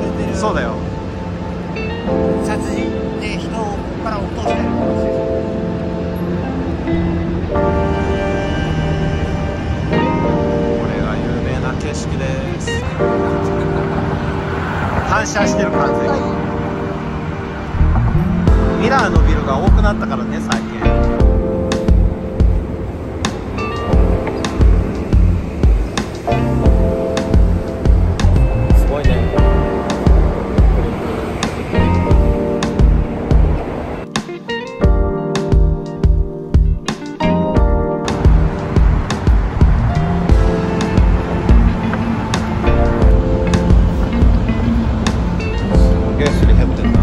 れてる。 そうだよ。 殺人で人をここから落としてる可能性。 これが有名な景色です。反射してる完全に。ミラーのビルが多くなったからね、最近。すごいね。すげえすり減ってんな。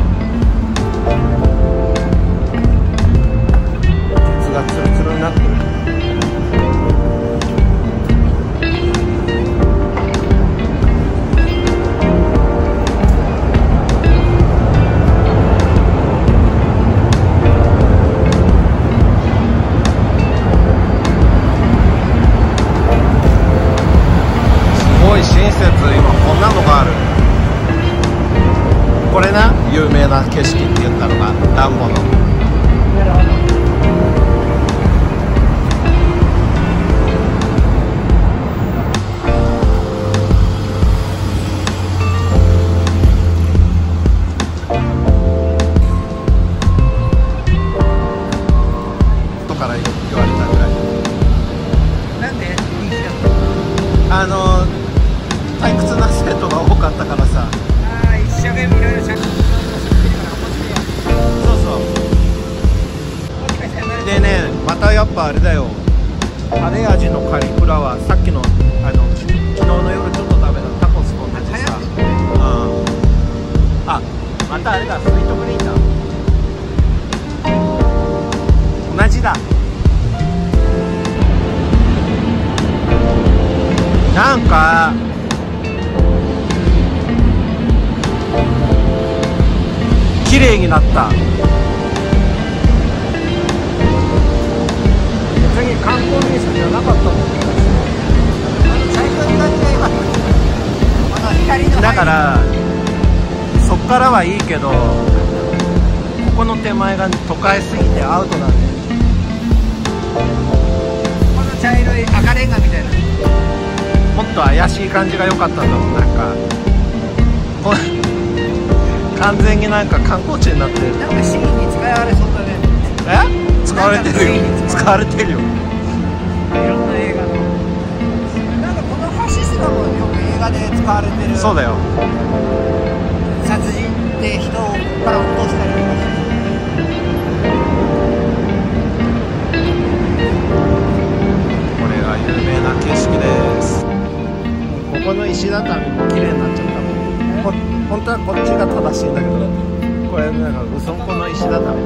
鉄がツルツルになってる。すごい親切、今こんなのがある。これな、有名な景色って言ったのがダンボの。とから言われたぐらい。 なんで人気だったの？ 退屈な生徒が多かったからさ。 ああ、一生懸命いろいろ写真撮ってるから面白いや。 そうそう。 もしかしたらでね、またやっぱあれだよ。カレー味のカリフラワー、さっきの昨日の夜ちょっと食べたタコスと同じさ。あ、またあれだ、スイートグリーンだ。同じだ。なんか綺麗になった。別に観光名所じゃなかったもん。 最初に感じが今この光のだからそっからはいいけど、ここの手前が都会すぎてアウトなんで。 この茶色い赤レンガみたいな。 もっと怪しい感じが良かったんだろう。なんかこれ完全になんか観光地になってる。 なんかシーンに使われそうだね。 え？使われてるよ。使われてるよ。 いろんな映画の。なんかこの橋すらもよく映画で使われてる。 そうだよ。 殺人で人をここから落としたりとかして。 これが有名な景色です。ここの石畳も綺麗になっちゃったもん。本当はこっちが正しいんだけど、これなんかうそんこの石畳。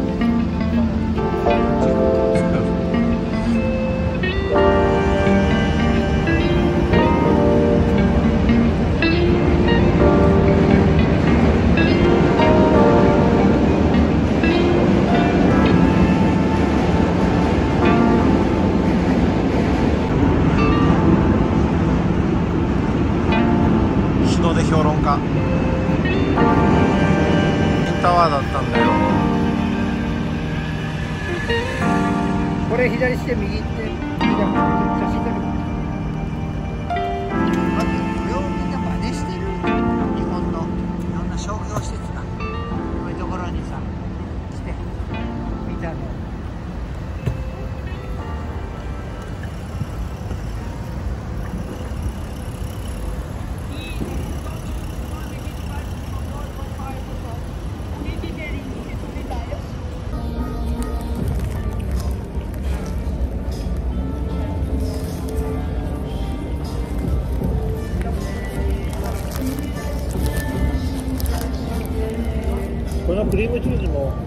日の出評論家タワーだったんだよ。 これ左して右行って、写真撮る。まずこれをみんな真似してる。日本のいろんな商業施設がこういうところにさ来て見たの。 このクリームチーズも